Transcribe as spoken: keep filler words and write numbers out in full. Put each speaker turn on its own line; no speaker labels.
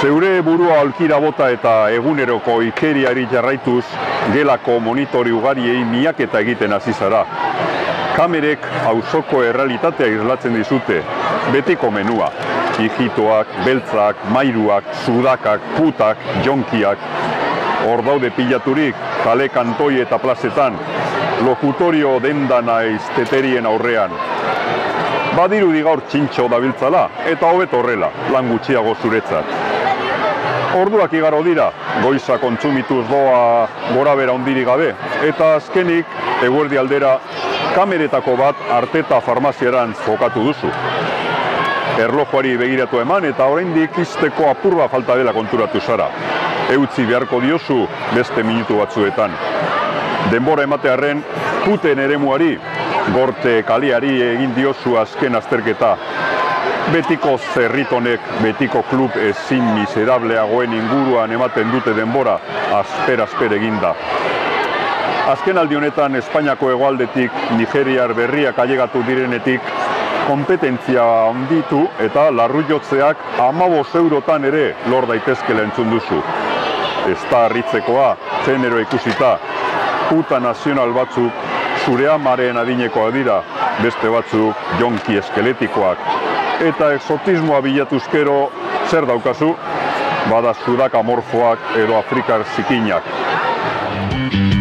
Zeure burua aulkira bota eta eguneroko ikeriari jarraituz, gelako monitori ugariei miaketa egiten hasi zara. Kamerek auzoko errealitatea islatzen dizute, betiko menua. Hijitoak, beltzak, mairuak, sudakak, putak, jonkiak. Hor daude pilaturik, kale kantoi eta plazetan, lokutorio denda naiz teterien aurrean. Badirudi gaur txintxo dabiltzala, eta hobet horrela, lan gutxiago zuretzat. Orduak igaro dira, goiza kontsumituz doa gora bera ondiri gabe, eta azkenik, eguerdi aldera, kameretako bat Arteta farmaziaran jokatu duzu. Erlojuari begiratu eman eta oraindik izteko apurba falta dela konturatu zara. Eutzi beharko diozu beste minutu batzuetan. Denbora ematearren, puten eremuari, gorte kaliari egin diozu azken azterketa. Betiko zerritonek, betiko klub ezin miserableagoen inguruan ematen dute denbora, asper-asper eginda. Azken aldi honetan Espainiako hegoaldetik Nigeriar berriak ailegatu direnetik kompetentzia handitu eta larruiotzeak hamabost eurotan ere lor daitezkela entzun duzu. Ez da harritzekoa, genero ikusita, puta nazional batzuk zure amaren adinekoak dira, beste batzuk jonki eskeletikoak. Eta exotismoa bilatuzkero zer daukazu? Bada sudak amorfoak edo afrikar zikinak.